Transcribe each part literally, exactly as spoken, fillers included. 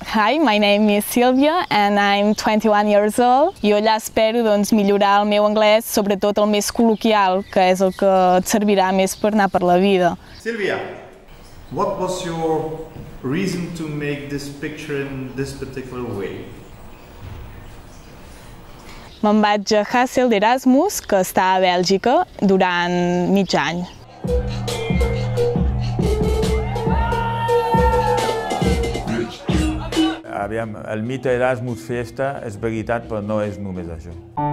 Hi, my name is Sylvia and I'm twenty-one years old. Jo allà espero doncs, millorar el meu anglès, sobretot el més col·loquial, que és el que et servirà més per anar per la vida. Sylvia, what was your reason to make this picture in this particular way? Me'n vaig a Hasselt d'Erasmus, que està a Bèlgica, durant mig any. Aviam, el mite Erasmus Fiesta és veritat, però no és només això.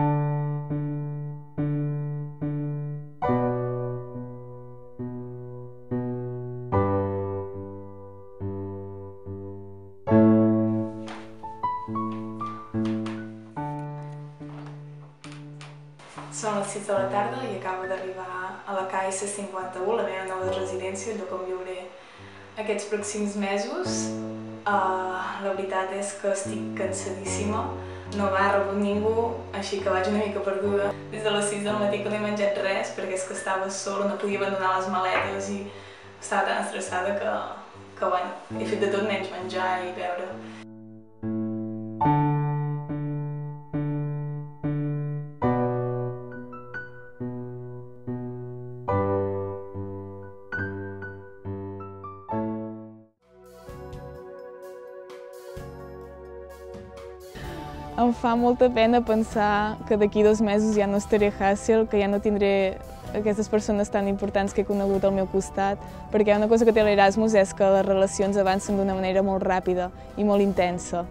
Són les sis de la tarda i acabo d'arribar a la K S cinquanta-u, la meva nova residència, el lloc on viuré aquests pròxims mesos. Uh, la veritat és que estic cansadíssima, no m'ha rebut ningú, així que vaig una mica perduda. Des de les sis del matí que no he menjat res, perquè és que estava sola, no podia abandonar les maletes i estava tan estressada que, que bueno, he fet de tot menys menjar i beure. Em fa molta pena pensar que d'aquí dos mesos ja no estaré a Hasselt, que ja no tindré aquestes persones tan importants que he conegut al meu costat, perquè una cosa que té l'Erasmus és que les relacions avancen d'una manera molt ràpida i molt intensa.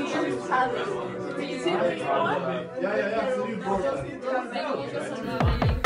Ja, ja, ja, voor u.